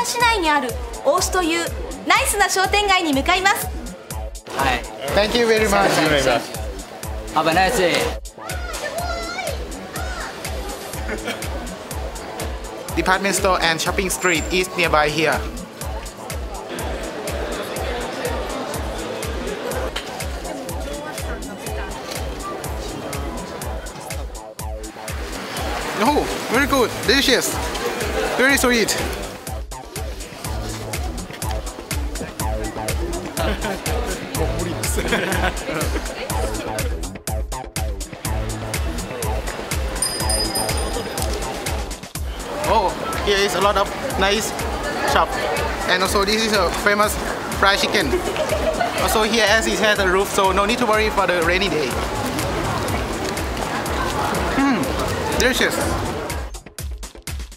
ー市内にある大須というナイスな商店街に向かいます。 はい。 Thank you very much. Have a nice day. Department store and shopping street is nearby here. Oh, very good, delicious, very sweet. Oh, here is a lot of nice shop, and also this is a famous fried chicken. Also here, as it has a roof, so no need to worry for the rainy day. Delicious.